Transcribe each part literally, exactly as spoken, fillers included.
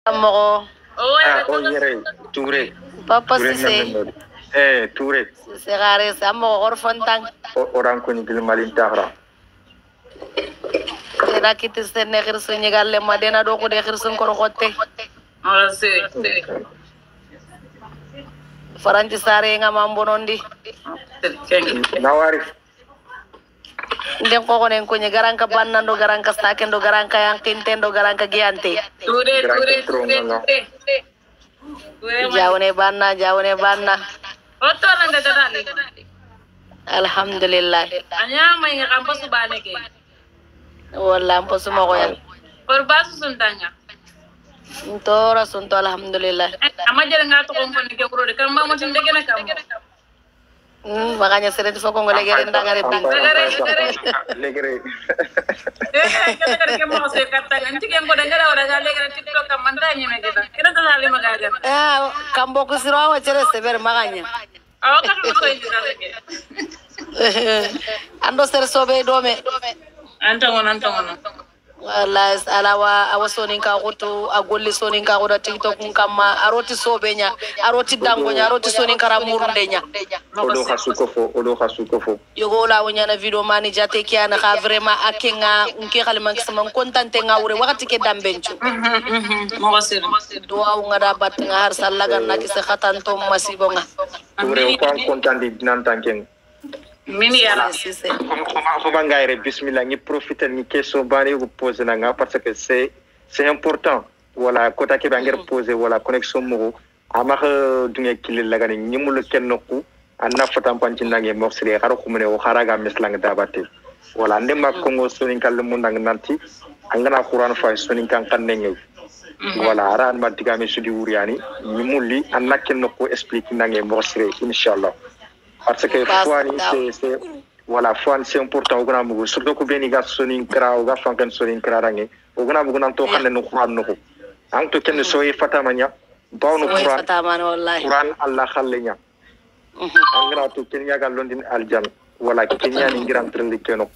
Moko. Ah, oh yere, Touré. Papa Sise. Eh, Touré. Segare samo orfontang. Orang ko ni Gilmalin Tahra. Dena kiti sene khirsu nyigalle madena do ko de khirsun ko xotte. Ala se. Faranti sare nga mambonondi. Nawari. Ndem ko ko nen ko ni garanka bannando garanka stakendo garanka yankintendo garanka giante. Ture ture ture. Jawne banna jawne banna. Oto nanda dadali. Alhamdulillah. Anya mai nga kampo subane ke. Wala ampo sumo ko yan. Korbasu suntanya. Ntora sunto alhamdulillah. Ama jere nga to ko ni ke kuro de kan ma mo tinde ke na kam. Hmm, makanya sering fo ko ngole gere ndangare bin. Legere. Eh, kada ke mo se katta ganti ke ngoda ngara ora ga legere TikTok kam manda nyeme kita. Kira to hali magaga. Ah, kambo ko siro wa cere seber makanya. Aw ka ko ko indi daleke. Ando ser sobe dome. Anta ngona anta ngona. Wala alawa awasonin ka goto agolli sonin ka goto TikTok kama aroti sobenya aroti dangonya aroti sonin kara murundenya Odo hasuko fo, odo hasuko fo. yogo la wonya na video mani jate kiana ka vraiment akenga unke kalman kisama kontante ngawre wakati ke dambenchu Mo wasir. duwa ngada bat nga har sallaga na kise khatan to masibonga Touré ko an kontandi nan tanken. Mini yala. sise Faut pas gaire bismillah ni profiter ni question bani ko poser na nga parce que c'est c'est important. Voilà, kota ke banger poser voilà connexion mo ama dunga kilil laga ni nyimul ken nokku anna fatam panci nange moxle xaro xumene o xaraga meslang dabate. Voilà, ndema kongo sonin kal mo nang nanti angana qur'an fa sonin kan kan nengi. Voilà, aran ma digame sudi wuriani nyimuli anna ken nokku explique nange moxle inshallah. Parce que Fouani, c'est voilà, Fouani, c'est important. Surtout que bien, il y a Sonin Kra, ou Fanken Sonin Krarange, ou bien, vous n'avez pas de nous croire. En tout cas, nous sommes Fatamania, bon, nous croyons Quran Allah Khalenya. En grand, tout Kenya Galondin Aljan, voilà, Kenya Ningiran Trendikeno.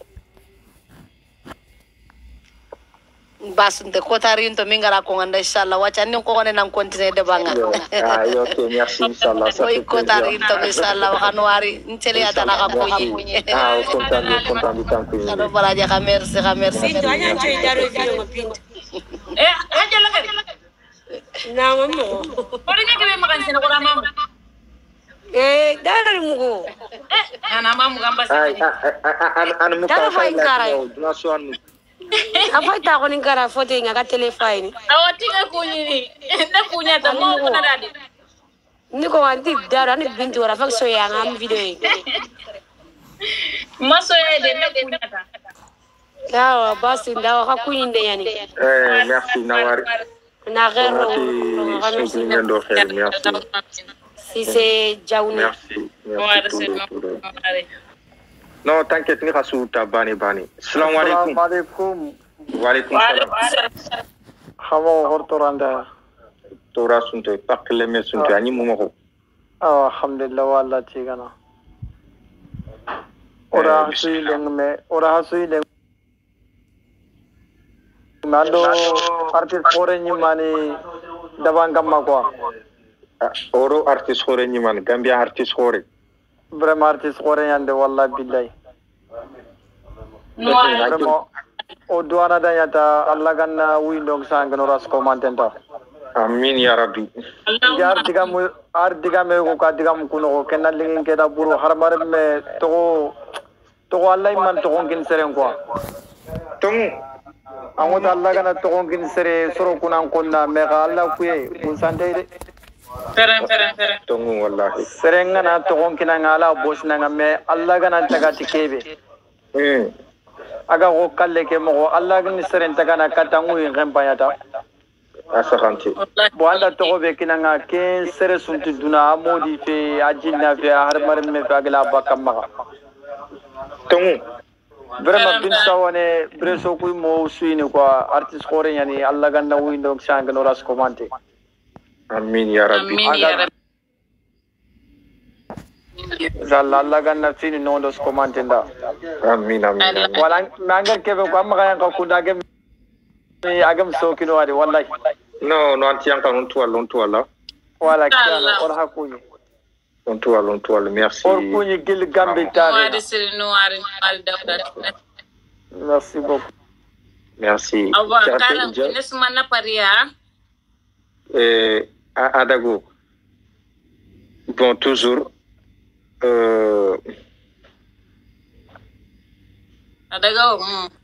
basunte kotari into mingara ko nganda inshallah wacha ni ko ngone nan continue de banga Ah, ok, merci inshallah. Oy kotari into inshallah hanwari ntele ata na ko yi Ah, content, content du temps que ado baraja ka merci ka merci Anya choy daro video mapinda. Eh, aja la ke. Na mamo. Ori ni ke be makan sina ko mama. Eh, daro mugo. Eh, ana mamu gamba Ay, sa. an mu ka fa la so Afaita ko ning kara foto nga ka telefone. Awati ka kunyini. Na kunya ta mo ko na dadi. Niko wanti daro ani bintu ora fak so ya ngam video. Maso ya de na kunya ta. Yawa basi ndawa ka kunyinde yani. Eh, merci Nawari. Na gero. Merci, merci. Si c'est Jaouni. Merci. Merci. Non, t'inquiète, ni rassou ta bani bani. Salam alaikum. Alaikum. Wa alaikum salam. Xamo hortoranda. Tora sunto pakle me sunto ani mo ko. Ah, alhamdulillah walla tigana. Ora hasui lengme, ora hasui leng. Mando artist kore ni mani dabanga makwa. Oro artist kore ni man, Gambia artist kore. Vraiment artist kore yande walla billahi. No. Vraiment o duana danyata Allah ganna windong sangano ras komantenta. Amin ya rabbi. Yar digam ar digam ko ka digam kuno ko kenal lingin keda buru harmar me to to Allah man to ngin seren ko. Tung Ango Allah gana to ngin sere soro kunan konna me ga Allah kuye mun sande de. Feren feren feren. tung wallahi. Serenga na to ngin ngala bosna me Allah gana taga tikebe. Hmm. Aga ko kalle ke mo Allah gani seren taga na katangu yin gempayata. Asakanti. Bo anda to be kinanga ken sere sunti duna modi fe ajinna fe harmar me fe agla bakama. Tung Vraiment bin sawane breso kuy mo suini ko artist kore yani Allah ganna windo sang no ras komante. Amin ya rabbi. Amin ya rabbi. Zalla Allah ganna fini no dos komante nda. Amin amin. Wala mangar kebe ko amma kan ko kunda ke agam so kino wadi wallahi. non non anti yanka on toile on toile wala kiana or hakuni on toile on toile merci or kuni gil gambe tare Noir c'est noir al dawda. merci beaucoup merci Awa karam nesma na paria. eh Adago bon toujours euh Adago.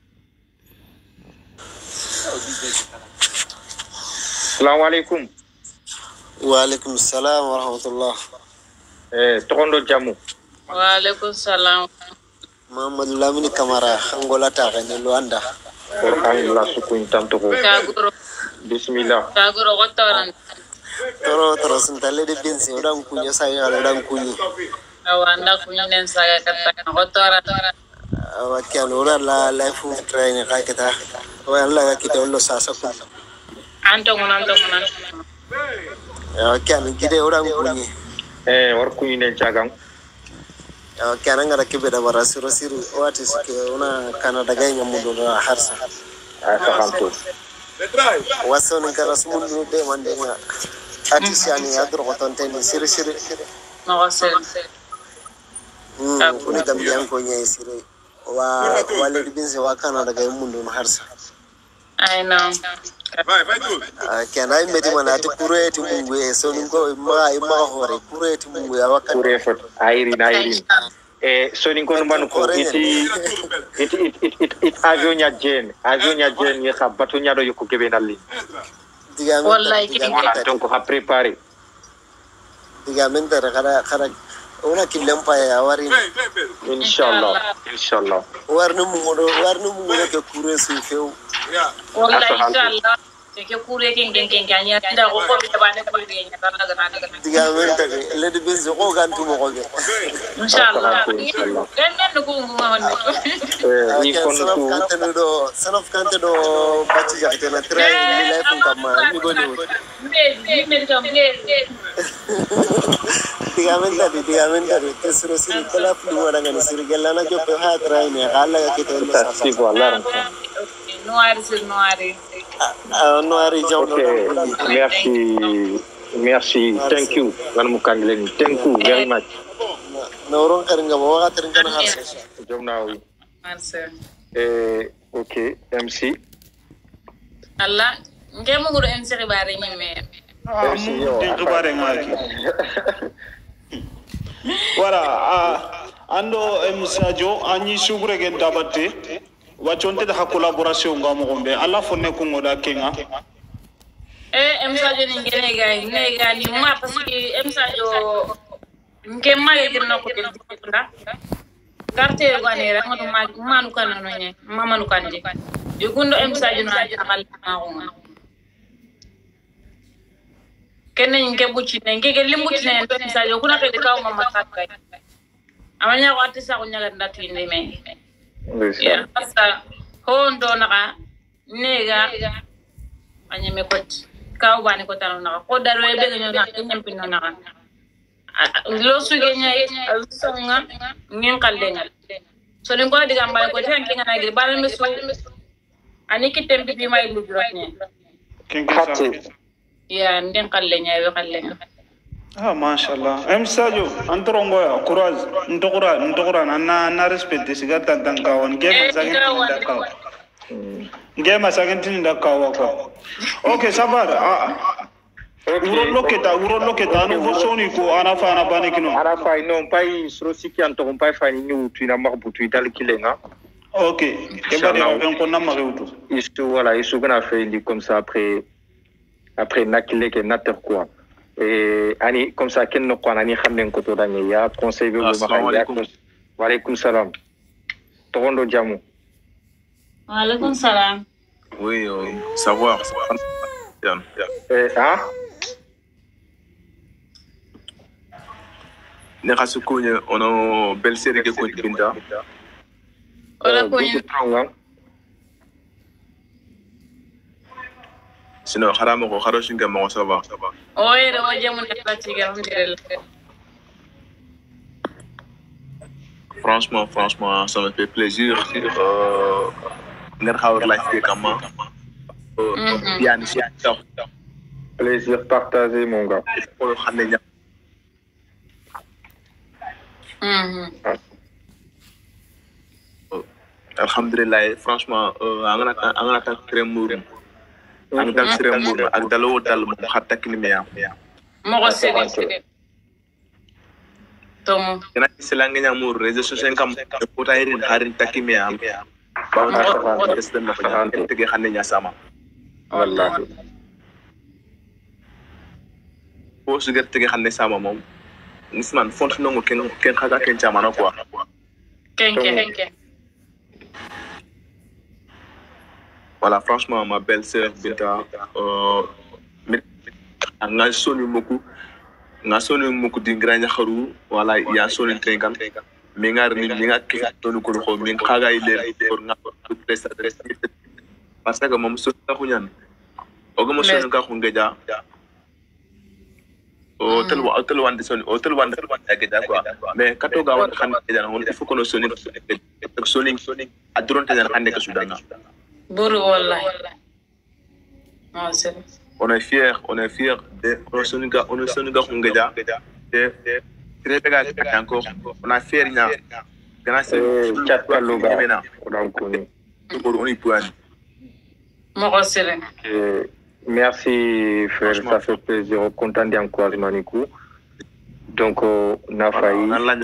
Assalamu alaikum. Wa alaikum salam wa rahmatullah. Eh tokondo jamu. Wa alaikum salam. Muhammad Lamini Kamara Angola ta ne Luanda. Qur'an la sukun tantoko. Kaguro. Bismillah. Kaguro gotoran. Toro toro sintale de bensi odan kunyo sai ala odan kunyo. Awanda kunyen saga kata gotoran. Awa kian ora la life train ka kita. Wa Allah ka kita ullo sasa kun. Anto ngunan to ngunan. Awa kian gide odan kunyo. Eh war kuyine jagang. Awa kian ngara kibe da bara siro siro wati sike una kana daga nyamudo na harsa. Ah sahanto. Waso ni kara sumundu de mandenga. Atisiani adro kotonte ni siri siri. Nawasel. Hmm kuni tambian ko nyai siri. Wa wale dibinse wa kana daga mundu na harsa. I know. Can I met him at Kureti Mungu, so go my mahore, Kureti Mungu, our Kurefot Irene Irene. Eh so ninko mbanu ko iti it it it it it avionya Jane avionya Jane ya sabato nyado yoko kebe nali. Wallahi Voilà donc ha préparer. Digamenta kara kara una kilempa ya wari Inshallah inshallah. warnu mungu warnu mungu ke kuresu feu. Wallahi inshallah. Ke kure ken ken ken kanya nda ko ko bi tabane ko bi nya dara dara dara. Digamenta le de benzo ko gantu mo ko be. Inshallah. Den den ko ngu ma wonne. Eh ni kon Sanof ko kante do sanof kante do bacci jakte na tray ni life kam ni goni wut. Me me kam me. Digamenta digamenta ke suru suru kala flu wala ngani suru gelana joppe ha tray ni ala ke to no sa. si voilà. Noir c'est noir. Ah no ari jaw Okay, merci, merci, thank you. Wan mukanglen, thank you very much. no ron kar nga mo waka tan harsa. Jomna wi. Merci. Eh, okay, M C. Allah, ngemu nguru M C bare nyime. Ah, mun bare ngaki. Wala, ah, ando M C ajo anyi sugure gen dabate. Wachonte da collaboration ngamo gombe. Allah fonne ko ngoda kenga. Eh, M C ajo ni ngene ga ngene ga ni ma parce que M C ajo ngema yirna ko del dikunda. Carte gwanera ngoto ma manu kana no nye, mama nu kanje. Yugundo M C ajo na amal ma ko. Kenen nge buchi nge ke limbuti ne M C ajo kuna ke kaw mama takay. Amanya ko atisa ko nyaga ndatu inde me. Yeah, asa hondo naka nega anyeme kot kaw bani ko tanu naka ko daro e be nyo naka nyampi no naka lo suge nya songa ngin kallenga so den ko diga mbale ko tan kinga nagi bala mi so ani kitem bi may lu rotne Kenke ya ndin kallenya be kallenga. Ah, mashallah. M Sadio, antrongo ya courage, ndokura, ndokura na na respect siga tantanga on game sagin ndakaw. Game sagin ndakaw ko. Okay, sabar. Uro loketa, uro loketa no vosoni ko anafa na banekino. Arafa non pai srosiki anto pai fani ni tu na mabutu itali kilenga. Okay, kebari on ko na mageutu. Isto voilà, isto gana fait comme ça après après nakile ke nater quoi. Eh, ani comme ça ken no kwana ni xamnen ko to dañe ya conseil be ma ya wa alaykum salam tokondo jamu Wa alaykum salam. Oui, euh, savoir. eh ah Ne rasukunye ono belle série ke ko binda. Ola ko ni Sinon haramo ko haroshinga mo ça va. oye re wajamu ne fatiga alhamdulillah. Franchement, franchement, ça me fait plaisir. Euh, ner xawr life ke kama. Euh, bien ici. Plaisir partagé, mon gars. Mhm. Alhamdulillah, franchement, angana angana ta kremur. Ang dal kremur ak dalo dal mo hatta kinimiya. Mo ko sede. Tom. Kana silangi nyamur réseaux sociaux kam ko tayrin harin takimiya. Ba na testem na fa tege xane nya sama. Wallahi. Ko su gerte ge xane sama mom. Nisman font nongo ken ken xaga ken chamana quoi. Ken ken ken. Voilà, franchement, ma belle-sœur Binta, euh, nga sonu moku, nga sonu moku di ngranya xaru, voilà, ya sonu trenkan, mi nga ni mi nga ki tonu ko xo mi xaga ile pour nga presse adresse parce que mom so taxu ñan ogo mo sonu ka xunga ja o tel wa tel wande sonu o tel wande ak ja quoi mais kato ga won xane ja on il faut que no sonu sonu sonu adronte ja xane ka sudanga. Bourou wallahi. Non, c'est On est fiers, on est fiers de on est Soninga, on est Soninga Hungaja. Et très bien encore, on a fier nya. Grâce à quatre loga. On y peut. Moi aussi. Merci frère, ça fait plaisir, content d'encouragement Nico. Donc on a failli. Allah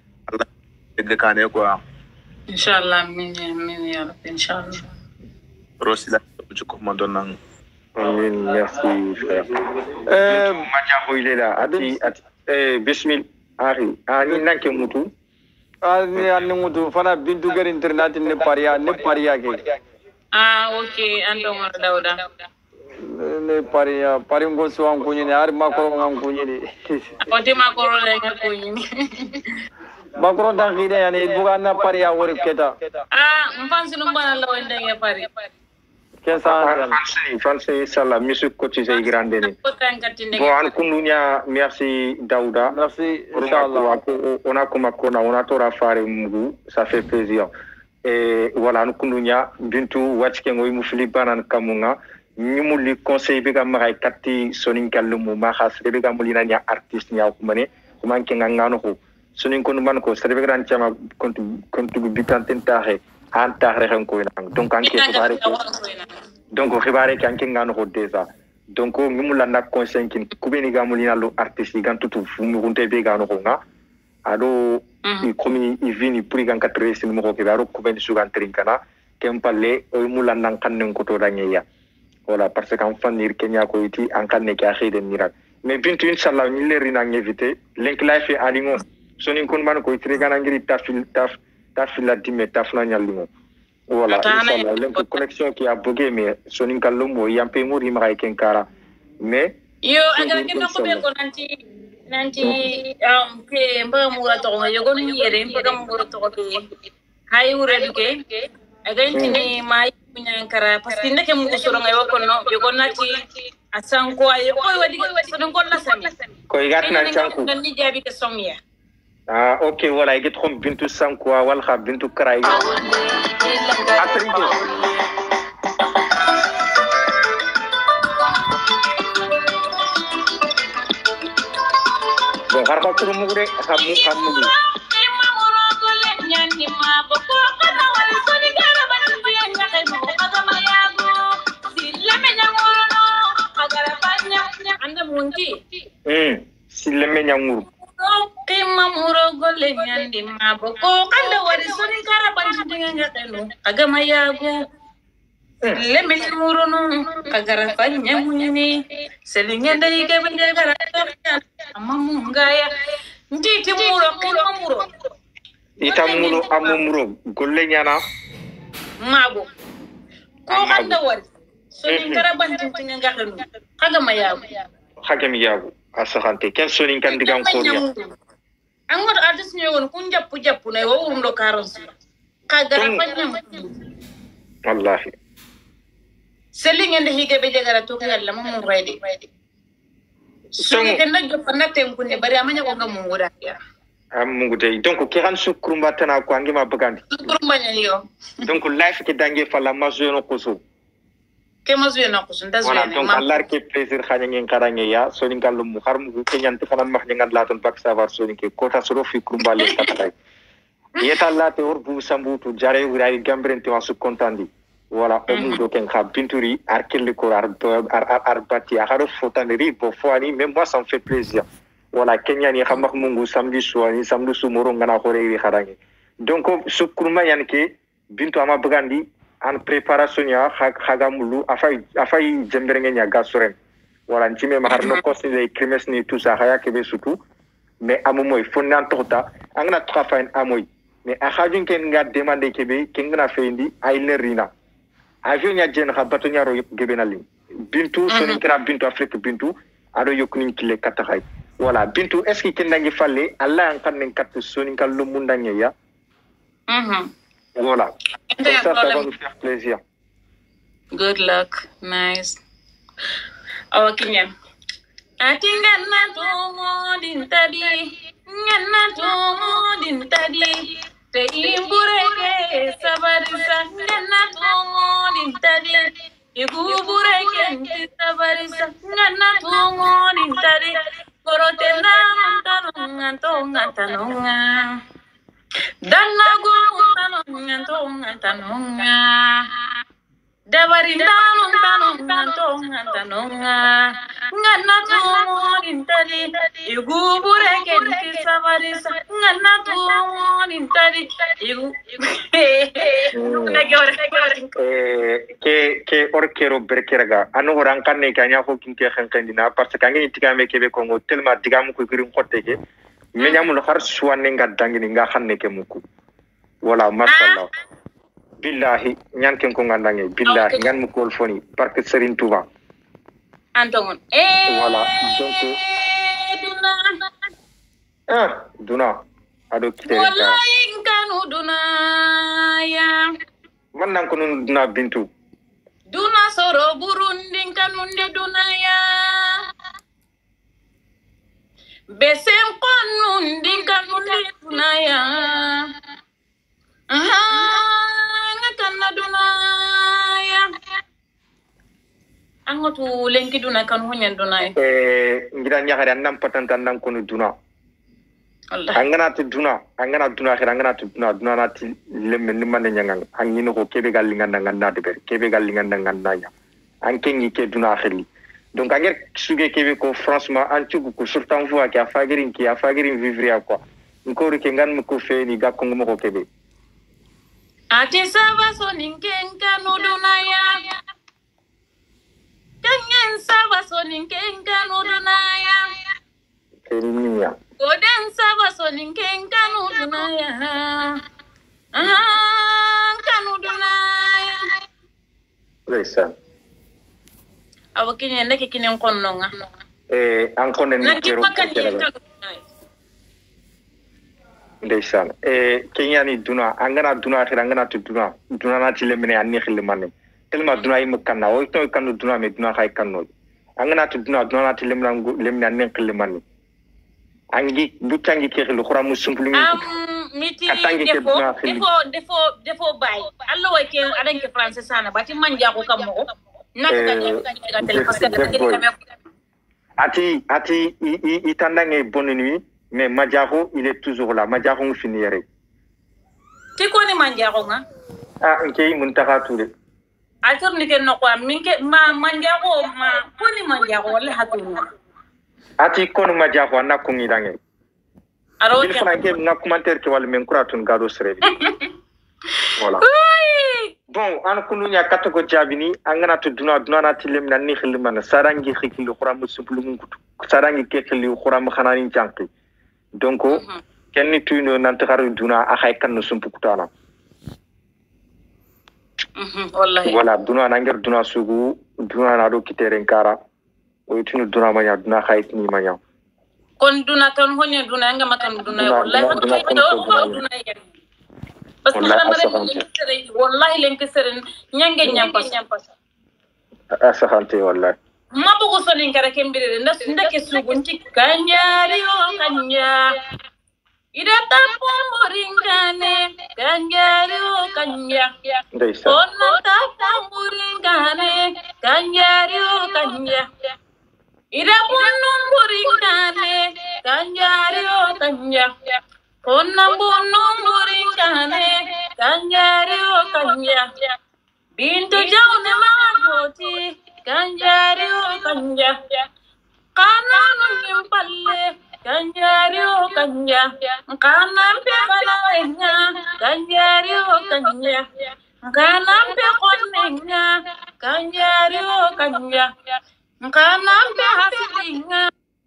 de kané quoi. Inshallah, mini mini ya Rabbi, inshallah. Rosila tu commandant. Amin, merci frère. Euh, Madiabo il est là. Ati ati eh bismillah. Ari, ani nanke mutu. Ani ani mutu fana bintu gar internet ne paria ne paria ke. Ah, okay, ando mar dauda. Ne paria paringo so an kunyi ne ar makoro an kunyi ne. Oti makoro le ngal kunyi. Makoro dan gide yani buga na paria wori keta. Ah, mfansi no bana law ndenge pari. Kensa Fancy Fancy sala misu cotisé grande ni. Bon an kundunya merci Daouda. Merci inchallah. On a comme on a on a tora fare mugu, ça fait plaisir. Et voilà an kundunya bintu watchke ngoy mu filipanan kamunga. Ñu li conseil bi ga maray katti sonin kallumu ma khas be ga mulina nya artiste nya ko mané ko manke nga ngano ko sonin ko man ko serbe gran chama kontu kontu bitanten taxe an taxe ren ko nang donc anke xibare ko donc xibare ke anke ngano ko déjà donc ngimu la nak conseil kin ku be ni ga mulina lo artiste gan tutu fu mu kunte be ga no ko nga ado i komi i vini puri gan quatre sin mo ko ke baro ku ben su gan trinkana kempalle o mu la nan kan ko to danya. Voilà, parce qu'en fin de Kenya ko iti en kan ne ka xide mirak mais bintu inshallah ni leri na ngevité link life e alingo soni kon man ko iti gana ngiri tafil taf tafil la dime tafna nyalimo voilà inshallah link connexion qui a bugué mais soni kallumo yampe muri ma ken kara mais yo agara ken ko be ko nanti nanti um ke mba mura to nga yogo ni yere mba mura to ko hay wure duke aganti ni mai Nyankara parce que ndeke mu soro ngay wako no be gonati asanko ay koy wadi so don gonna sami koy gatna chanku dan ni jabi ke somya ah OK voilà get xom bintu sanko wal kha bintu kray après bon harba turu mu de xam mu xam mu ma moro ko le nyani ma boko kana wal so ni gara ban bu yanga ko agama yago sille me nyamoro no agara banya anda munti hmm sille me nyamuru ke ma moro ko le nyandi ma boko kana wal so ni gara ban bu yanga ko agama yago sille me nyamoro no agara banya munni selinga ndai ke banja gara amma mungaya nditi muro ke ma muro itamulo amumuro golle nyana mago ko handa wari so ni karaban tinga ngakanu kaga mayago kaga miyago asahante ken so ni kan digam ko ya angor adis ñewon ku japp japp ne wo wum do karos kaga rafanyam wallahi selinga ndi hige be jagara to ko yalla mum raydi so ni ken najjo fanaten ku ne bari amanya ko ngam nguda ya amungu tay donc ki ran sukrumba tana ko angima bagandi sukrumba nyo donc life ke dange fala majono koso Kemo zuye na kusun da zuye voilà ne. donc Allah ke plaisir khanya ngin karange ya soni ngalum mu harmu ke nyanti fanan mah ngan laton bak savar soni ke kota soro fi kumbale katay yeta late or bu sambutu jare wiray gambrente wa su contandi voilà o mu do ken kha pinturi arkel ko ar ar ar bati akaro fotaneri bo foani même moi ça me fait plaisir voilà kenya ni khamak mungu samedi soir samedi sumoro ngana khore wi kharange donc su kurma yanke bintu ama bagandi en préparation ya khagamulu afay afay jemberenge nya gasuren wala ntime ma harno kosi les crimes ni tout ça haya kebe surtout mais amoy fonnan tota angna trafain amoy mais akhajun ken nga demander kebe ken ngana fendi ay lerina avion ya jen khabato nyaro gebenali bintu soni kra bintu afrique bintu ado yokuni kile katakhay voilà bintu est ce que ken ngi falle allah an kan kat soni kal lu mundanye ya mhm voilà. Donc ça, ça va nous faire plaisir. Good luck. Nice. Oh, Kenyan. Atinga na tomo din tadi, ngana tomo din tadi. Te imbureke sabarisa, ngana tomo din tadi. Igubureke nti sabarisa, ngana tomo din tadi. Korote na tanonga tonga tanonga. Dana go tanonga tonga tanonga. Dabari tanonga tanonga tonga tanonga. Ngana tumo intali igubure kenti sabarisa. Ngana tumo intali igu. Eh ke ke orkero berkeraga anu orang kan ne kanya ko kinke khankandina parce que ngini tigame kebe kongo tellement digamu ko girin khoteke menyamul har suwane nga dangini nga xamne ke muku wala mashallah billahi nyan ken ko ngandange billahi ngan mu kol foni parce que Serigne Touba Antongon eh voilà donc duna ah duna ado kitere wallahi kanu duna ya man nan ko non duna bintu duna soro burundi kanu de duna ya Besem konun dinkan mundi dunaya. Aha, ngakana dunaya. Angotu lenki dunaya kan hunyan dunaya. Eh, ngira nyakare annam patantan nan kono duna. Allah. Angana tu duna, angana duna khira angana tu duna duna nati lemme nimane nyangang. Angino ko kebe galingan nangan na deber, kebe galingan nangan nanya. Ankengi ke duna khili. Donc anger suge kebe ko franchement antugu ko surtout voix ki afagirin ki afagirin vivre quoi ngori ke ngan ko fe ni gakko ngo ko kebe Ati saba so ninken kanu dunaya Kanyen saba so ninken kanu dunaya Kenya Goden saba so ninken kanu dunaya Aha kanu dunaya Lesa Awakini ndeke kini nkononga eh ankone ni kero ndeysaan eh Kenya ni duna angana duna khira angana tu duna duna na ci lemene anni khil manne tellement duna yi makana o to kanu duna me duna khay kanno angana tu duna duna na ci lemna lemna anni khil manne angi bu tangi ke khil khura mu sumplu mi am miti defo defo defo defo bay allo way ke adanke français sana bati manja ko kammo Ati, ati, il t'en a une bonne nuit, mais Madjaro, il est toujours là. Madjaro, on finirait. Tu connais Madjaro, hein? Ah, ok, mon taratou. Attends, ni que non quoi, minke ma Madjaro, ma connais Madjaro, le hatou. Ati, kon Madjaro, na kongi dange. Alors, il faut que na commentaire que wal men kuratun gado sere. Voilà. Bon, an kunu nya katako jabini angana to duna duna na tilem na ni khilman sarangi khikili khuram sublu kutu sarangi ke khili khuram khanani janki donc kenni tuino nan taxaru duna akhay kan sumpu kutana mhm wallahi voilà duna na ngir duna sugu duna na do kiteren kara o tunu duna manya duna khayt ni manya kon duna tan honya duna nga makan duna wallahi ko duna yen parce que xamare wallahi len ke seren nyange nyampas asahante wallahi ma bugo solin kara kembere ndas ndake sugun ci kanjari o kanja ida tapuringane kanjario kanja Ndeysaan. onna tapuringane kanjario kanja ida punumburingane kanjario kanja onna punumburingane kanjario kanja bintu jawne magoti kanjario kanja kananu nyimpalle kanjario kanja kanam pe kananya kanjario kanja kanam pe konenya kanjario kanja kanam pe hasidinga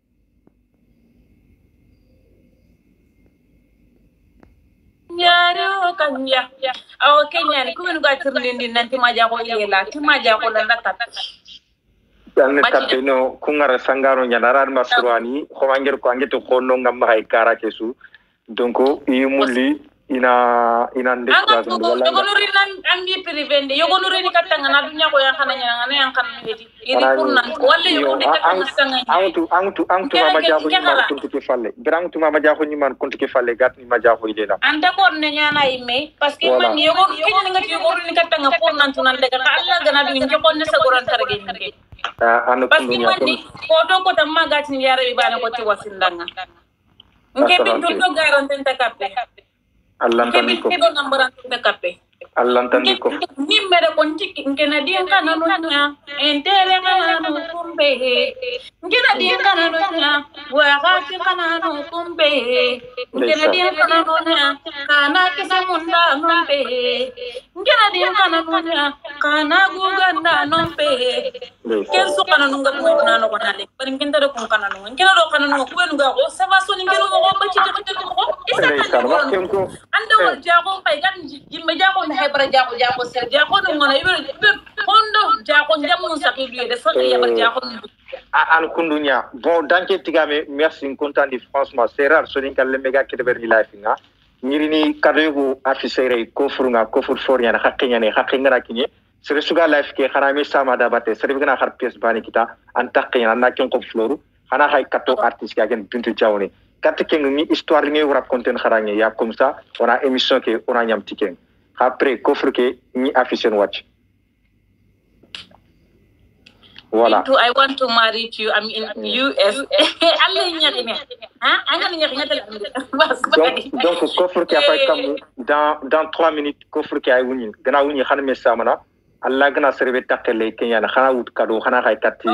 kanjario kanja aw kenya ni kumen ga tirlindi nanti maja ko yela ti maja ko landa tat Yanne tappe no kungara sangaro nyanaran masrani khomangir ko angeto khonno ngam hay kara kesu donc yimulli ina ina ndek anga ko yogono rinan andi privende yogono rini katanga na dunya ko yankana nyanga ne yankana ngeti iri kurna walla yogono katanga sanga antu antu antu mama jaxo ni man kunti ke falle brang tu mama jaxo ni man kunti ke falle gat ni ma jaxo ide la anda ko ne nyana imme parce que man yogono kenya ngati yogono ni katanga pour nan tunan daga alla gana du ngi ko ne sa goran targe ngi anu parce que man ni ko do ko tam magati ni yara bi bana ko ti wasindanga ngi bintu do garon ten takappe Allah tani ko kebe nambaran te kape Allah tani ko ni mere ko njiki ngena di kana no nya entere kana no kumbe ngena di kana no nya wa ga ti kana no kumbe ngena di kana no nya kana ke samunda no be ngena di kana no nya kana guganda no be ken su kana no ngam na no kana le par ngenda do ko kana no ngena do kana no ko ben ga ko sa va so ni ngelo ko ba ci ko ko isa kana ko anda wal jago pay gan jimbe jago na hebra jago jago ser jago no ngona ibe hondo jago jamu sakidu de fa yabar jago an kundunya bon danke tigame merci content di franchement c'est rare so dinkal le mega kede berni life nga nyirini kadego afisere ko furunga ko fur fornya na hakkinya ne hakkinga na kinye sere suga life ke khana mi sama da bate sere bigana har pièce bani kita an takkinya na ken ko floru khana hay kato artiste ga gen bintu jawni kat ken ni histoire ni raconter kharanye ya comme ça on a émission ke on a ñam tiken après coffre ke ni afficher watch voilà Bintu, I want to marry you. I'm in U S. Allah nyari ne. Hein? Anga nyari ngatal. donc donc coffre ke après comme dans dans trois minutes coffre ke ay wuni gana wuni xana me samana Allah gana serve takele kenya na xana wut kado xana xay katti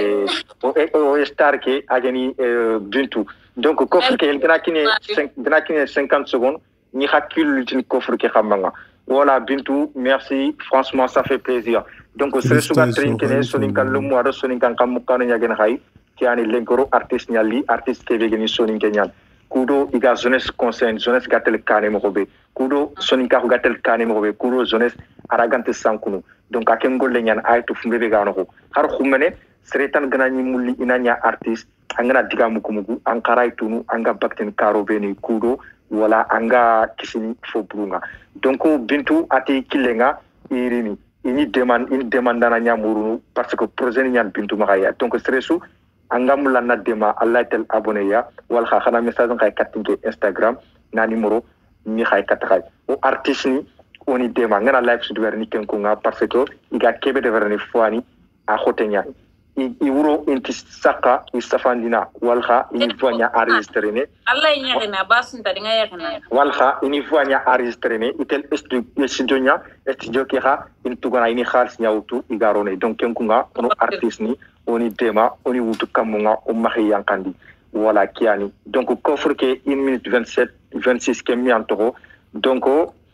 euh o star ke agani Bintu donc coffre ke gana kine gana kine cinquante secondes ni hakul tin coffre ke xamanga voilà Bintu merci franchement ça fait plaisir donc c'est suga train kene sonin kan lu mo ado sonin kan kam kan nya gen hay tiani lenkoro artiste nyali artiste ke begeni sonin kenyan kudo iga jeunesse conseil jeunesse gatel kane mo be kudo sonin ka gatel kane mo be kudo jeunesse aragante sankunu donc aken golle nyan ay to fumbe be gano ko har khumene seretan gana ni mulli inanya artiste angana diga muku muku ankara itunu anga bakten karo beni kudo wala anga kisini fo brunga donc Bintu ati kilenga irini ini demand ini demandana nyamuru parce que projet nyan Bintu makaya donc stressu anga mulana dema Allah tel abonné ya wal kha khana message kay katinge Instagram na numéro ni khay katakay o artiste ni oni dema ngana live su duwer ni kenko nga parce que iga kebe de verni foani a khotenya i wuro inti saka i safandina walha ini vonya enregistré ne Allah nyari na basun ta dinga yakana walha ini vonya enregistré ne itel studio nya studio ki ha in tugana ini khalis nyawtu igarone donc kenkunga ono artiste ni oni tema oni wutu kamunga o mahi yankandi wala kiani donc coffre ke une minute vingt-sept vingt-six ke mi antoro donc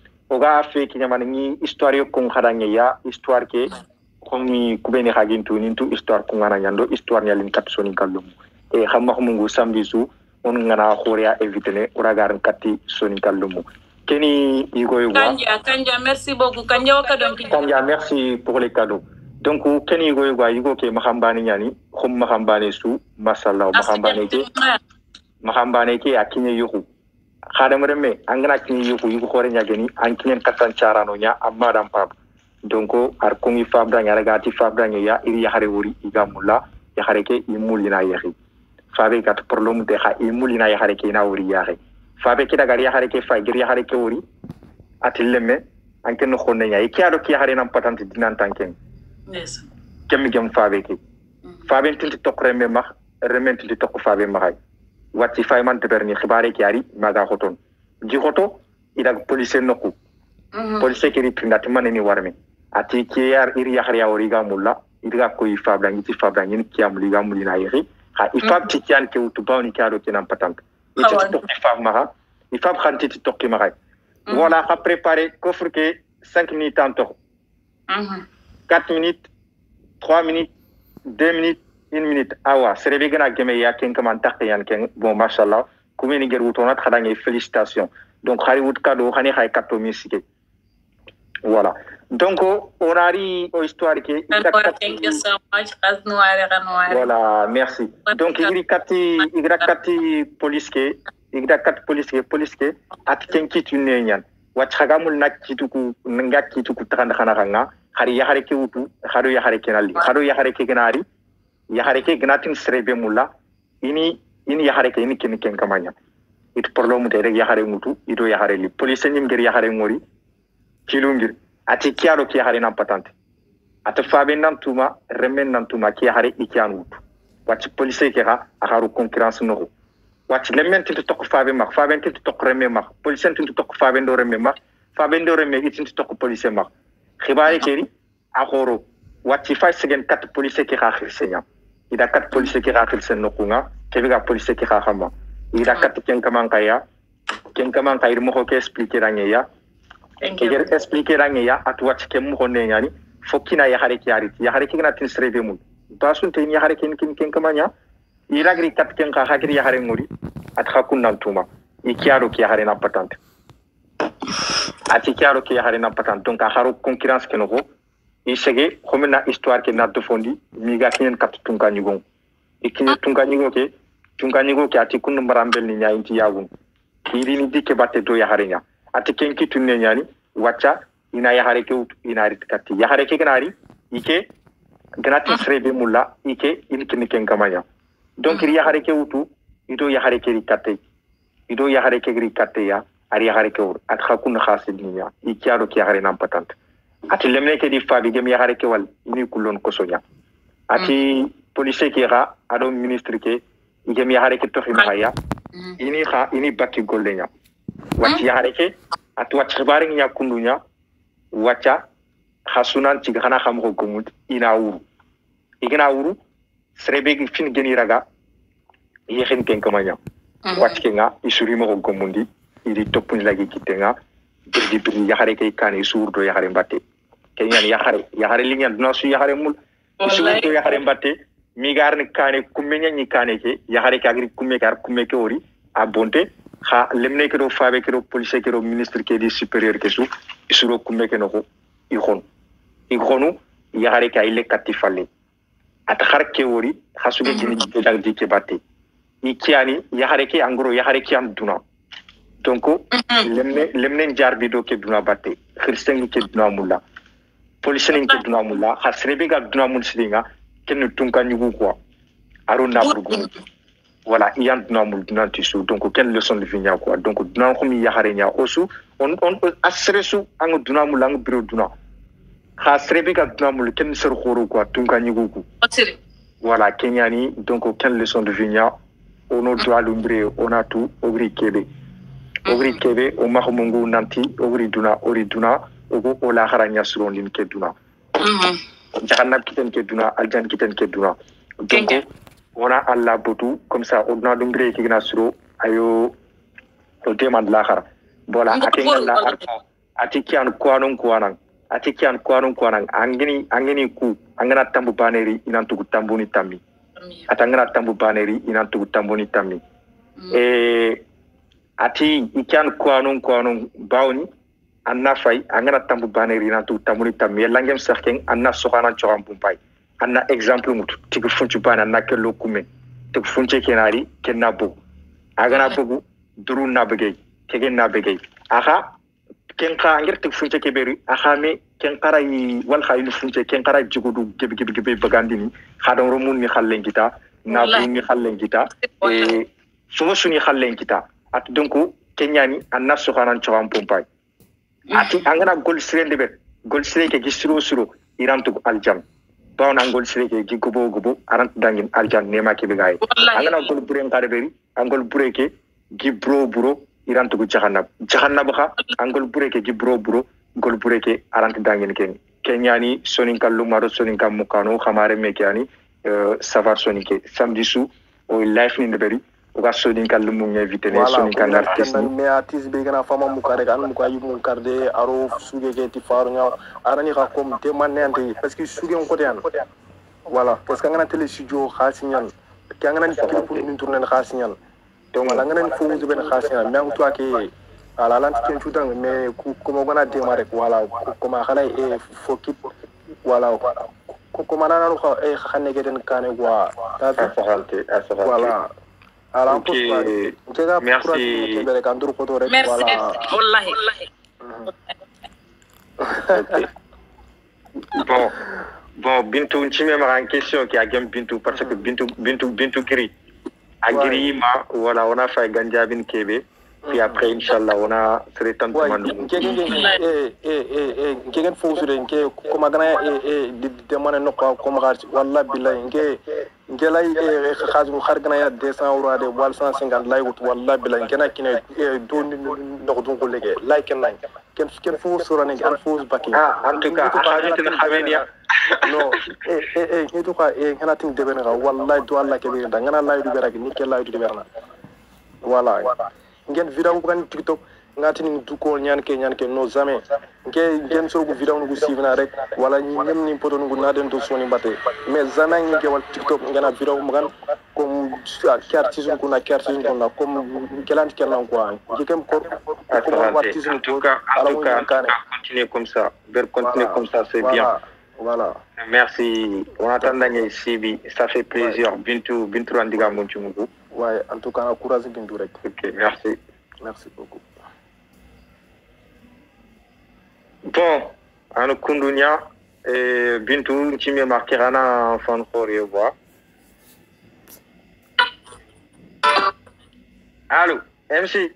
oga fe ki nyamani ni histoire ko khadanya ya histoire ke komi kubeni hagintu nintu histoire ko ngana nyando histoire nyalin kat soni kallum e xamma xamungu sambisu on ngana khoria éviter uragar katti soni kallum keni igoy wa kanja kanja merci beaucoup kanja waka donc kanja merci pour les cadeaux donc keni igoy wa igo ke mahambani nyani khum mahambani su masallah mahambani ke mahambani ke akinye yuhu khadam reme angana kinye yuhu yugo khore nyageni ankinyen katan charano nya amma dam pap donc ar kongi fabra ngara gati fabra ya iri yahare wuri igamulla yahare ke imulina yahi fabe gat problème de ha imulina yahare ke na wuri yahi fabe ki daga ya hare ke fa gir ya hare ke wori atilleme anke no khonne nya ikiado ki hare nam patante dinan tanken yes kemi gem fabe ki fabe tinti tokre me max remen tinti tok fabe maxay wati fay man teberni xibare ki ari maga xoton ji xoto ida police noku police ki ri pindati maneni warme ati ki yar iri ya hare ya wori ga mulla ida ko yi fabla ngi ti fabla ngi ki am li ga mulina yexi ha ifab ti kian ke utu bawni kado ki nam patante iti tok fab maxa ifab khanti ti tok ki maxay voilà a préparé coffre que cinq minutes en temps quatre minutes trois minutes deux minutes une minute awa serebe gana geme ya ken kaman taqiyan ken bon machallah kumeni ger wutonat khadangi félicitations donc khari wut kado khani khay katto misike voilà donc on arrive aux histoires que thank you so much aznoire ranware voilà merci donc iri kati igra kati police ke igda kat police ke police ke at ken kitu nenyan wat khagamul nak kituku nga kituku takanda khana khanga khari ya hare ke utu khado ya hare ke nali khado ya hare ke ganari ya hare ke gnatin srebe mulla ini ini ya hare ke ini ken ken kamanya it problème de rek ya hare mutu ido ya hare li police nyim ngir ya hare ngori kilungir ati kiaro ki ya hare nam patante ata fabe nam tuma remen nam tuma ki ya hare ikian utu wat police ke ha akaru concurrence no wati lemen tinto tok fabe mak fabe tinto tok reme mak police tinto tok fabe ndo reme mak fabe ndo reme tinto tok police mak khibare keri akhoro wati fay segen kat police ki khakhir senya ida kat police ki khakhir sen nokunga kebiga police ki khakhama ida kat ken kaman kaya ken kaman kayir mo ko ke expliquer range ya ke expliquer range ya at wati kem mo ne nyani fokina ya hare ki ari ya hare ki na tin srebe mu basun te ya hare ken ken ken kamanya iragri kat ken ka hakiri ya hare ngori at khakun nan tuma ikiaro ki hare na patante ati kiaro ki hare na patante donc a haru concurrence ke no isege khomena histoire ke na do fondi mi ga ken kat tunka nyugo ikini tunka nyugo ke tunka nyugo ke ati kun marambel ni nyaa inti yagun kiri ni dikke batte do ya hare nya ati ken ki tunne nyaani wacha ina ya hare ke ina rit kat ya hare ke ganari ike ganati srebe mulla ike inkini ken kamanya donc il y a hare ke utu ido ya hare ke rikate ido ya hare ke rikate ya ari ya hare ke ur at khakun khasid niya ikiaro ki hare nam patante ati lemne ke di fabi gem ya hare ke wal ni kulon kosonya ati police ke ra ado ministre ke gem ya hare ke to khima ya ini kha ini bakki gollenya wati ya hare ke at wat khibare nya kundunya wacha khasunan ci khana xam ko gumut ina wuru igna wuru srebe fin geni raga yexen ken kamanya watke nga isuri mo ko mundi iri topun lagi kitenga di bi ya hare kay kan isur do ya hare mbatte kenyan ya hare ya hare linya duna su ya hare mul isur do ya hare mbatte mi garni kane kumenya ni kane ke ya hare ka agri kumme kar kumme ke ori a bonte ha lemne ke do fabe ke do police ke do ministre ke di supérieur ke su isuro kumme ke no ko ikhon ikhonu ya hare ka ile katifalle ata harke wori hasuge jini dag dike batte ikiani ya hareke angro ya hareke am duna donc lemne lemne jarbi do ke duna batte christian ke duna mulla police ni ke duna mulla hasrebe ga duna mun sidinga ken tunka nyugo quoi aro na burgu voilà iyan duna mul duna tisu donc ken leçon de vinya quoi donc duna ko mi ya harenya osu on on asresu ang duna mulla ang biro duna hasrebe ga duna mul ken ser khoro quoi tunka nyugo ko voilà kenyani donc quelle leçon de vigna on doit l'ombre on a tout ogri kebe ogri kebe o mahmungu nanti ogri duna ori duna ogo ola haranya surondin ke duna mhm jahannam kiten ke duna aljan kiten ke duna donc on a alla botu comme ça on a l'ombre ki gna suro ayo o demande la khara voilà akenga la atikian kwanon kwanan atikian kwanon kwanan angini angini ku angana tambu baneri inantugu tambuni tammi atangana tambu baneri inantugu tambuni tammi eh ati ikian kwanon kwanon bawni anna fay angana tambu baneri inantugu tambuni tammi langem sarken anna sohana chogam bumpay anna exemple mutu tigu funchu bana nakelo kume tigu funche kenari kenna bu agana bugu duru na begay tegen na begay aha ken ka ngir tigu funche keberi aha me ken qaray wal khaylu funche ken qaray jugudu gebe gebe gebe bagandini khadon romun ni khallen kita na bu ni khallen kita e sumo suni khallen kita at donc kenyani anna sokhanan chawam pompai ati angana gol sirende be gol sireke gi suro suro irantu aljam bawna gol sireke gi gobo gobo arant dangin aljam nema ke be gay angana gol buren kare beri angol bureke gi bro bro irantu gu jahannab jahannab kha angol bureke gi bro bro gol bureke arant dangin ken kenyani soninka lumaro soninka mukano khamare mekiani savar soninke samedi sou o life ni ndeberi o ga soninka lumu invité ne soninka artiste mais artiste be gana fama mukare kan muka yumu karde aro suge ke ti faru nya arani ka kom te manente parce que suge on côté an voilà parce que ngana télé studio khasignal ki ngana ni clip pour une tourner khasignal donc ngana ngana ni fo wuzu ben khasignal mais en toi ke ala l'entité tout dans mais comment on a démarré voilà comment xala e fo kip voilà comment on a ko e xane ke den kané quoi ta faxante asafante voilà ala ok merci merci wallahi ok bon bon bintu nchime ma en question qui a gem bintu parce que bintu bintu bintu gri agri ma voilà on a fait ganjabin kebe puis après inchallah on a très tant de monde eh eh eh ngegen fousu de nke kuma gana eh eh de mane no ko kuma garci wallahi billahi nke nke lay eh khazmu khar gana ya deux cents euros de wal cent cinquante lay wut wallahi billahi nkena kine do no ko dunko lege lay ken nan ken ken fousu rane an fousu baki ah en tout cas khazmu na xamenia no eh eh eh ni to ka eh ngana tin de ben ga wallahi do Allah ke be da ngana lay du beraki ni ke lay du berna voilà ngeen vidéo bu kan TikTok ngati ni du ko ñaan ke ñaan ke no jamais nge ngeen so bu vidéo ngu sivna rek wala ñi ñem ni poto ngu na den do soni baté mais zana ngi ke wal TikTok ngena vidéo mu gan comme artiste ko na artiste ko na comme kelant kelan quoi ngi kem ko artiste en tout cas en tout cas continuer comme ça ver continuer comme ça c'est bien voilà merci on attend ngé sibi ça fait plaisir bintu bintu randiga mon ci mugu ouais en tout cas courage bintu rek ok merci merci beaucoup bon anu kundunya e bintu ci me marquerana fan khore wa allô M C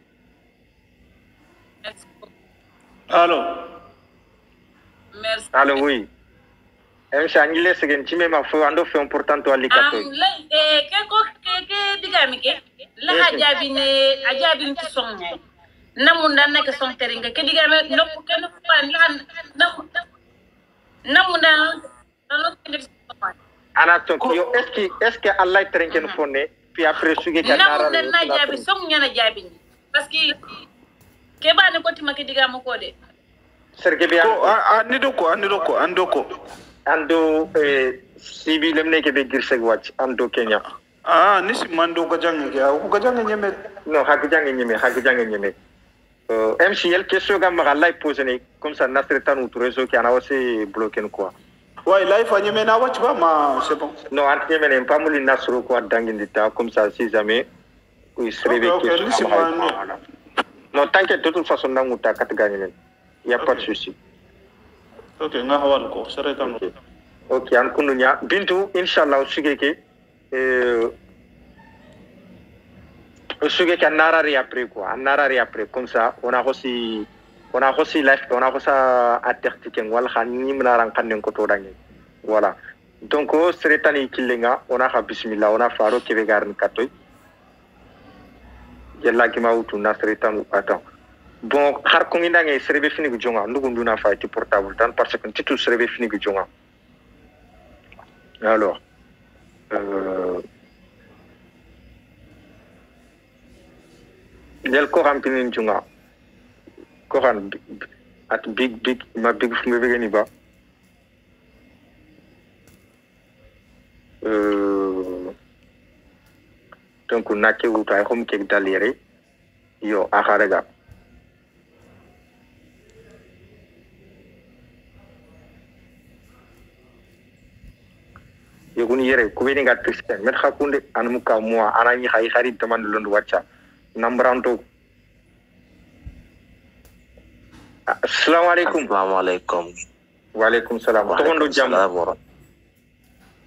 allô merci allô oui M C angile segen ci me ma fo ando fe importante wali kato am la e ke ko ke ke digami ke la hajabi ne ajabi ci sonne namu ndan nek son teringa ke digame nopp ke no fan la namu namu ndan no ke ana ton yo est-ce que est-ce que Allah terenken fonne puis après suge ka namu ndan na jabi son ñana jabi parce que ke ba ne ko tima ke digame ko de serge be ko andi do ko andi do ko ando ko ando eh sibi lemne ke be girseg wacc ando Kenya ah nisi mando ko jange ke ko ko jange nyeme no hak jange nyeme hak jange nyeme euh M C L question ga ma lay poser comme ça nasre tanu to réseau qui ana aussi bloqué quoi ouais live a nyeme na wacc ba ma c'est bon non ant nyeme ne pas muli nasro ko dangindi ta comme ça si jamais il serait question non t'inquiète de toute façon nangu ta kat gagner il y a pas de souci ok nga hawal ko sere tan ok an kununya bintu inshallah sugeke euh sugeke narari après quoi narari après comme ça on a aussi on a aussi live on a aussi article wal khani mnaran kanen ko to dangi voilà donc sere tani kilenga on a bismillah on a faro kebe garn katoy yalla ki mawtu nasre tanu attends bon har ko ngi ndange serebe fini gu jonga ndugu nduna fayti portable tan parce que titu serebe fini gu jonga alors euh del ko rampini jonga ko ran at big big ma big fu me begeni ba euh donc naké wuta xom kek dalere yo akharaga yeguni yere ko weni ngat christian met khakunde anmu ka mo anani khay khari demande londu wacca nambranto assalamu alaikum assalamu alaikum wa alaikum salam to gondo jam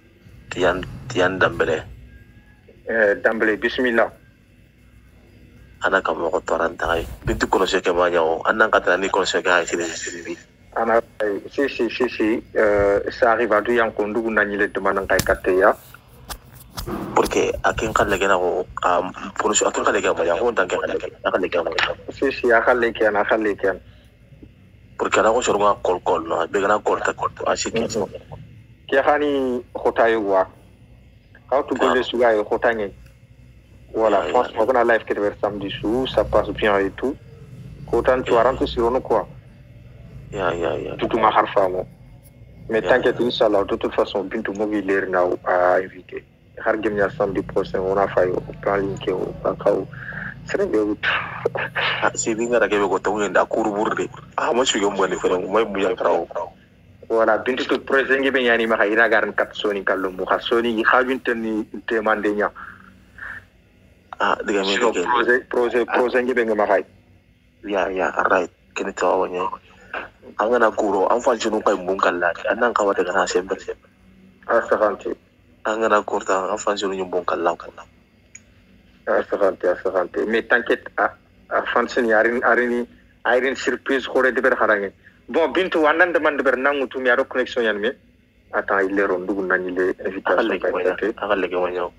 tiyan tiyan dambele eh dambele bismillah ana kam ko toranta ay bintu kono se ke ma nyawo anan ka tani kono se ka siri siri ana si si si si euh ça arrive à du yanko ndugu na nyile de manan kay katte ya porque akin kan lege na ko am kono se akin kan lege ma yanko tan kan lege akan lege ma si si akan lege ana akan lege porque ana ko sorga kol kol no be gana kol ta kol asiki ki khani khotayo wa quand tu goles suga yo khotanye voilà franchement on a live qui devait samedi soir ça passe bien et tout autant tu rentres sur nous quoi ya ya ya tout ma harfamo mais t'inquiète inchallah de toute façon bintu mo gi leer na à inviter har gemnya samedi prochain on a fait au plan linké au pakao c'est bien out si dinga rage ko to ngenda kuru burde ah mo sugo mo ni fere mo mu yang raw voilà bintu tout projet ngi be yani ma khayra garan kat soni kallo mu khasoni gi khawinte ni demande nya ah diga me ke projet projet projet ngi be ngama khay ya ya right kene to wonye angana kuro an fa jinu kai mun kalla annan ka wata kana sembe sembe asaranti angana kurta an fa jinu mun kalla kalla asaranti asaranti mais t'inquiète ah fansen yarin arini arin surprise khore de ber kharange bon bintu wandan de man de ber nangu tu mi aro connexion yan me attends il est rond ndugu nani le invitation kay akal lege wanyo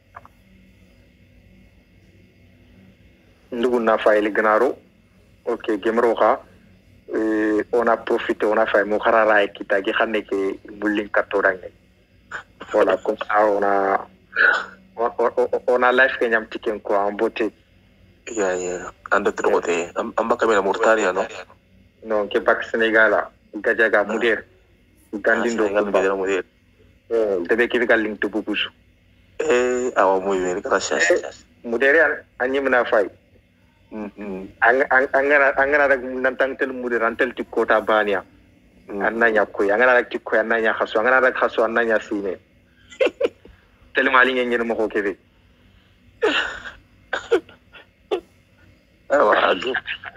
ndugu na fayel ganaro ok gemro kha euh on a profité on a fait mon kharara et kita gi xamné ke bulin katorangé voilà comme ça on a on, on, on a live que ñam tiken quoi en beauté ya ya anda trote amba kamera mortaria no non ke bak Sénégal gajaga mudir gandindo ngal mudir eh debe ki gal link to bubusu eh awa muy bien gracias mudir yan anyimna fay angana angana rek nantang tel mudir antel ti kota bania annanya ko angana rek ti ko annanya khaso angana rek khaso annanya sine tel mali ngeen mo ko kebe awa adu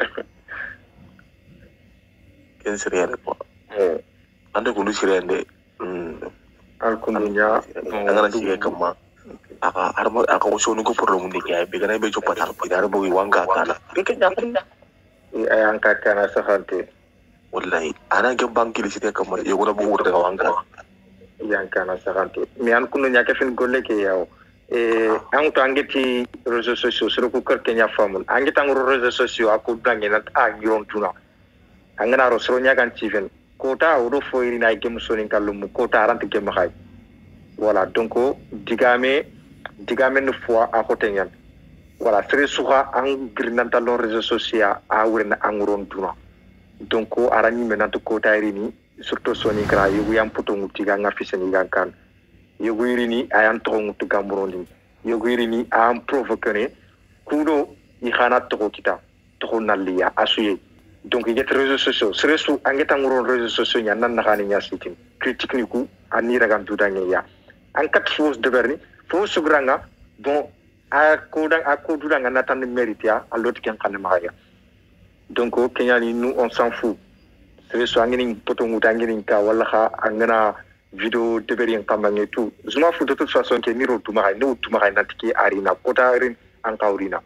ken seriare po eh ande ko lu sirende al kununya angana sige kama aka arma aka usonu ko por lo mundi kay be gana be jopata bidar bo wanga kala be kenya ay anka kana sahante wallahi ana ge banki li site kama yo gona bo wurda wanga yanka na sahante mi an kununya ke fin golle ke yaw eh an to angeti réseaux sociaux sur ko kër kenya famul angeta ngoro réseaux sociaux ako dangi na a giron tuna angana ro soro nyagan tiven kota wuro foyri na gem sonin kallum kota arante gem khay voilà donc digame digame no fois à côté ñan voilà très souvent en grinanta lo réseaux sociaux a wurna anguron tuna donc arani menanto kota irini surtout soni kra yugo yam poto nguti ga ngafi seni kan yugo irini ayan to ngutu gamburondi yugo irini am provoquer kudo i khana to kita to naliya asuye donc il y a des réseaux sociaux c'est sous angeta nguron réseaux sociaux ñan nan naxani ña sitin critique ni ku ani ragam du dangé ya en quatre fois de berni fo sugranga bon a ko dang a ko du danga natan mérite ya à l'autre ken xane ma ya donc kenya ni nous on s'en fout c'est sous angini poto nguta ngini ka wala kha angana vidéo de berien kamangé tout je m'en fous de toute façon que ni ro tu ma no tu ma natiki arina kota rin an kaurina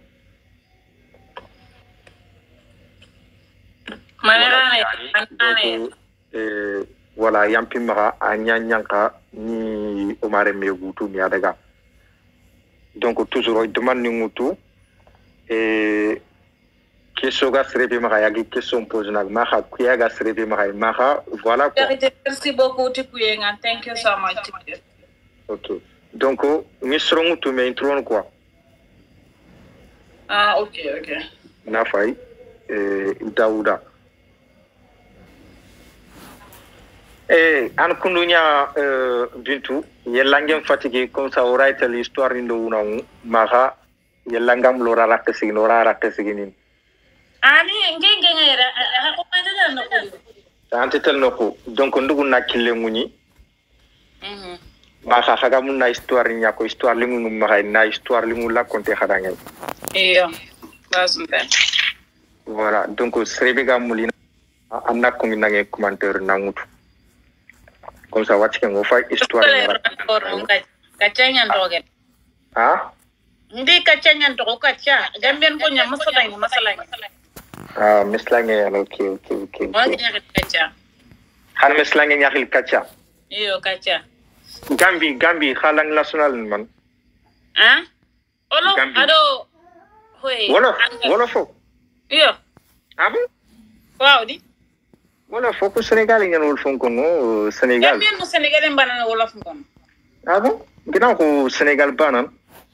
Manane, eh, voilà, yampi mara anyanyanka ni omare megutu mi adaga. Donc toujours demande ni mutu et question ga srebe mara yagi question pose na mara kuya ga srebe mara mara voilà quoi. Merci beaucoup Tikuyenga. Thank you so much. OK. Donc ni serons tu me intro quoi. Ah OK OK. Na fay eh Daouda. Eh, an kundunya euh bintu yellangem fatigué comme ça aura été l'histoire ndo unamu maka yellangam lora rakka sigin ora rakka siginin ani ngenge ngera ko mata no ko ante tel noko donc ndugu nakille muni mhm maka khaga mun na histoire nya ko histoire limu num maka na histoire limu la konté khadanga iyo basumbe voilà donc srebe ga mulina amna ko mi nangé commentaire nangutu comme ça wati ngo fa histoire ka cenya ndoge ah ndi kacha nyanto ko kacha gamben ko nya masala ni masala ni ah mislange okay okay okay wa nya kacha han mislange nyakhil kacha iyo kacha gambi gambi khalang national man ah olo ado hoy wolof wolofo iyo ah bon waaw di wolofo ko Sénégal ngeen wol fon ko no Sénégal gamben no Sénégal en banana wolof ngom ah bon ginnaaw ko Sénégal banan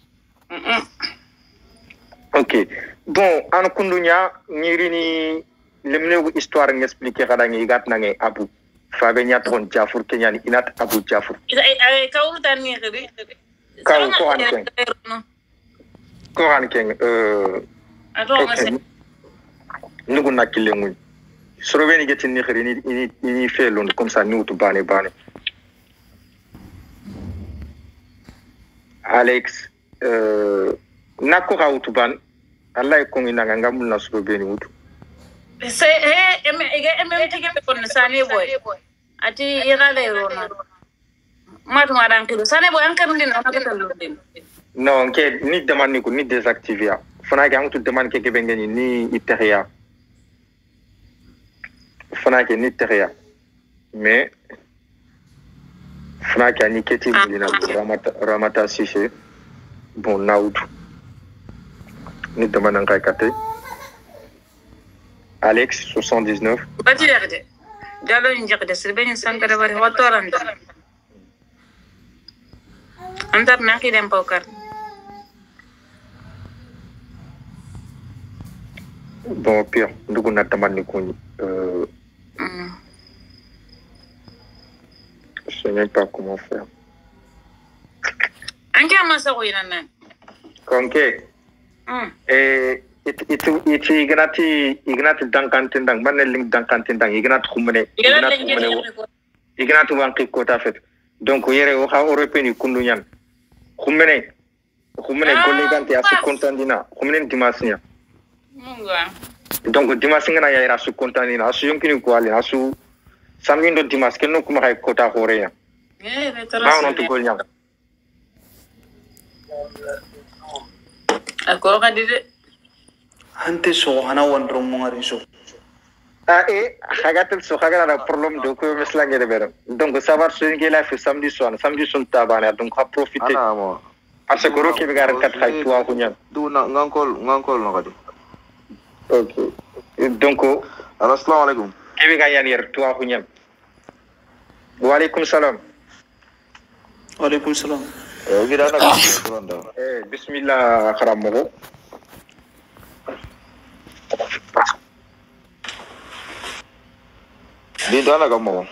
ok bon an kundunya ñiri ni lemne ko histoire ngexpliquer xada ngi gat na ngi abu fabe ñat won Jafur Kenya ni inat Abu Jafur ay kawul tan ni xebi kaw ko han ken ko han ken euh ato ngase nugo nakile nguñ soro beni geti ni xeri ni ni ni felon comme ça ni wutu bane bane Alex euh nako ha wutu ban Allah ko ngi nanga ngamul na soro beni wutu se he em em tike be kon sane boy ati irale rona matu madan kilo sane boy an kan din na ka talo din non ke ni demande ko ni désactiver fana ga ngutu demande ke ke bengeni ni iteria fana ke ni iteria mais fana ke ni keti bulina ramata ramata sise bon naout ni demande ngai kate Alex soixante-dix-neuf bati yerde jalo njaqde sirbeni sankare bari watoranda antar na ki dem pokar bon pire ndugu na tamani ko euh mm. je sais même pas comment faire anke amasa ko yinana konke mm eh it it it ignati ignati dankante ndang man ling dankante ndang ignati khumene ignati khumene ignati wanki ko ta fet donc yere o ha européen kundu ñan khumene khumene golle gante asu contandina khumene dimasnya munga donc dimanche ngana yaira su kontani na su yonkini ko ali asu samindo dimanche kenno kuma hay kota horeya eh ma non to gol nyam ako kadide hante so hana wandro mo ngari so ah et hagatel so hagala problème de ko meslange de beram donc savoir ce qui la fait samedi soir samedi son tabane donc a profiter parce que roki be garan kat hay tuwa ko nyam du na ngankol ngankol no kadi ok donc assalamu alaikum kebe ga yan yer tuwa ko nyam wa alaikum salam wa alaikum salam eh gira na ko eh bismillah kharamo di dana gamo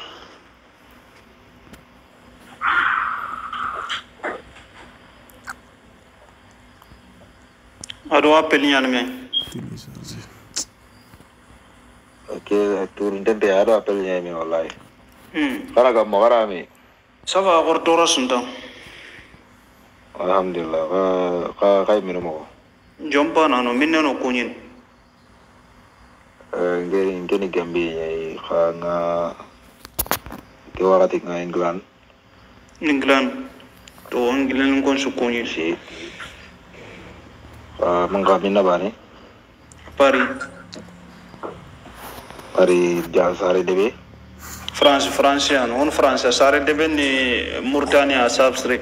ado appel ñan me ok tour ndende ado appel ñan me wallahi hmm dana gamo garami ça va gor dora sunta alhamdulillah ka kay mi mo jompa nano minne no kunyin eh ngeni ngeni gambi ay xanga ke warati nga England England to England kon su kunyin si ah manga minna bani Paris Paris ja sare debe France France on France sare debe ni Mauritania substre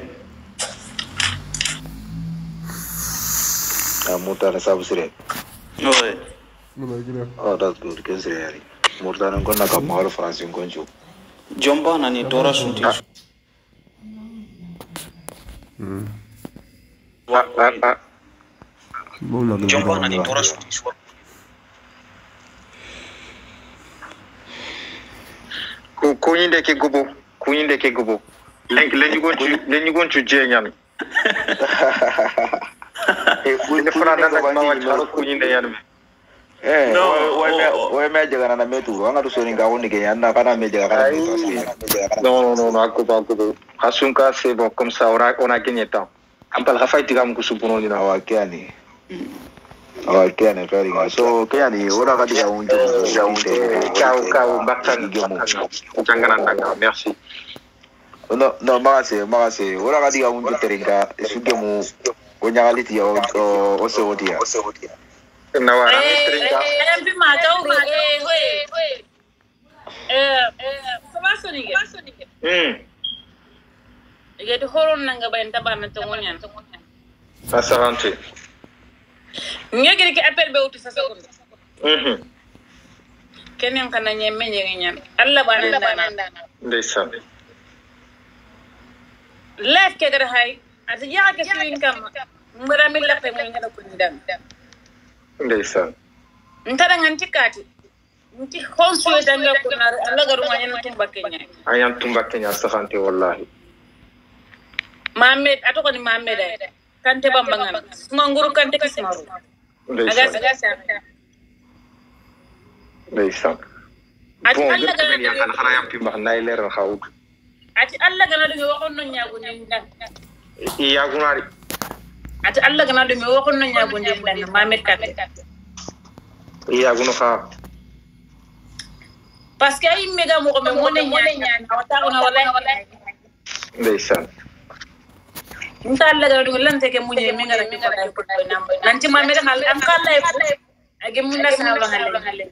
ah Mauritania substre ouais oh that's good because really Mauritania kon na ka mal France kon ju jomba nani dora sunti hmm wa wa jomba nani dora sunti ko ko yinde ke gobo ko yinde ke gobo lenk leñu gon ci leñu gon ci jeñan e bu ne fana nan ma wacc haro ko yinde yan eh way me way me jaga na metu anga to soni ga woni ke yanna kana me jaga kana non non non ako ba ko hasunka c'est bon comme ça on a on a gagné temps ampal ha fayti gam ko subuno dina wa kani awa kani fari ga so kani ora ga diga unjo ja unjo ciao ciao bakkan gemo jangana ndanga merci no no magase magase ora ga diga unjo teringa su gemo o nyagaliti o o se odia na wara eh bi ma taw eh eh eh sama sonige hmm yedi horon nanga bayen tabana to ngonyan asante ngegiri ki appel be wuti sa seconde mhm kenen kana nyemme nyen Allah bana ndana ndeysan lef ke gara hay ati ya ke swing kam mbara mi lappe mo ngada ko ndam ndeysan ntara nganti kati nti konsu danga ko na Allah garu ngani tumba kenya ayan tumba kenya asante wallahi Mohamed ato ko ni Mohamed ay kante bambangan suma nguru kante kismaru aga aga sa ndeysan ati bon Allah gëna gana ya kan xana yam fi mbax nay leral xawut ati Allah gana dum waxon no ñaagu ni ndang iya gunari ati Allah gana dum waxon no ñaagu ni ndang Mohamed kante iya gunu xa parce que ay mega mo ko me mo ne ñaan awta ko na wala ndeysan nta Allah gana dum lante ke muñe mi ngara mi ko ay ko nam nanti Mohamed xal am xalay fu age mun na sa lo halle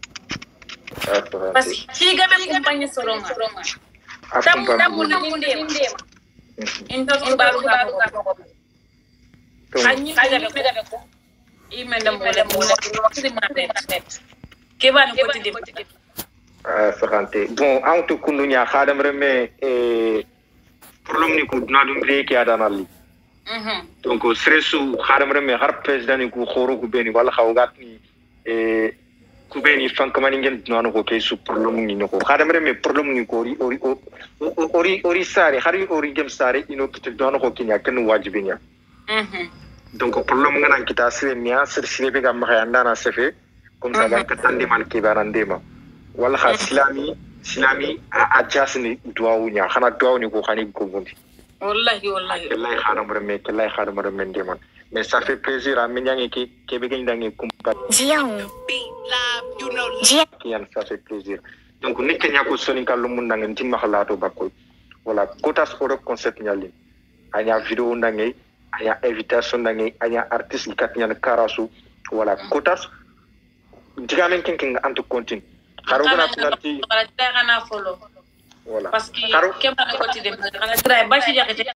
parce que ci gabe compagnie soronga tam tam mun ndem into ko balu ko anyi gabe ko i menda mo le mo ci ma net ke ban ko ti dem ah sakante bon antu kundu nya khadam reme e problème ni ko dina dum reki adanali mhm donc stressu khadam reme har president ko khoro ko beni wala khawgat ni e ku beni fankamani ngeen nonu ko kay su problème ni ko khadam reme problème ni ko ori ori ori ori sare hari ori gem sare ino kite nonu ko kinya ken wajibi nya mhm donc problème ngana kita sire miya sir sire be gam khaya ndana sefe comme ça ga katande man ki barandema wala kha islami islami a jasni duawu nya khana duawu ni ko khani ko bondi wallahi wallahi wallahi khana mo me wallahi khana mo men demon mais ça fait plaisir à menyangi ki ke be gani dangi kumpa Jiang. Jiang. kian ça fait plaisir donc nit nya ko soni kallu mun dangi tin makhlato bakko voilà kotas oro concept nyali anya video dangi anya invitation dangi anya artiste kat nya karasu voilà kotas digamen kenken antu continue xaro gona nanti kana follow voilà parce que kema ko ti dem kana try ba ci jaxete